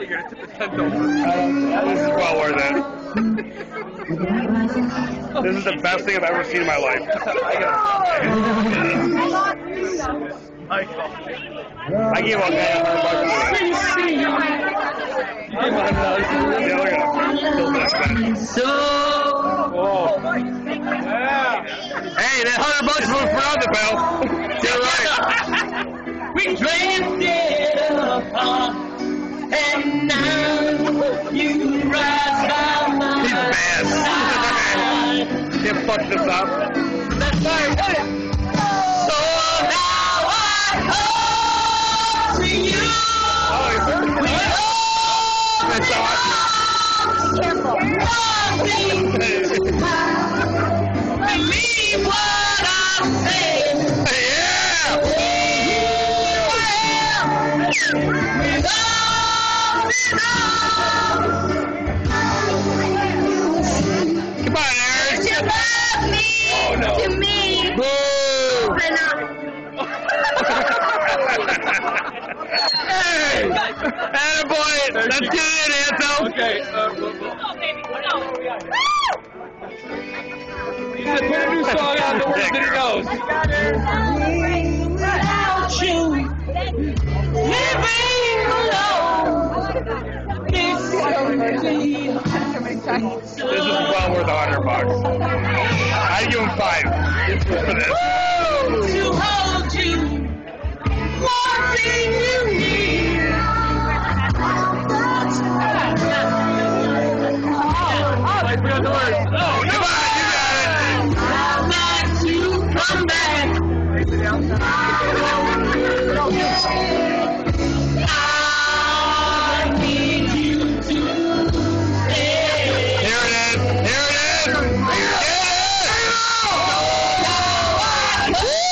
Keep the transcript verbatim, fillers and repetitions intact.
You're gonna tip the tent over. This is well worth it. This is the best thing I've ever seen in my life. I gave a guy a hundred bucks for it. Yeah, look at him. So, Oh. Hey, that hundred bucks was for nothing, pal. You're right. we drifted apart, and now you rise by my He's bad. side. Can't fuck this up. That's right. So now I come to you. Oh, he's hurt. That's awesome. Believe what I'm saying. Yeah! Come on, Aaron. You love me. Oh, no. To me. Boo! Open up. Hey! Attaboy! Let's get it in, Anto! Okay. Uh, you gotta put a new song out the worst that it goes. Without you, living alone. This This is well worth a hundred bucks. I'd give him five for this. to hold you. One thing you need. Like, we got the words. Oh, come on, you got it! I'd like to come back. I need you to stay. Here it is! Here it is! Here it is!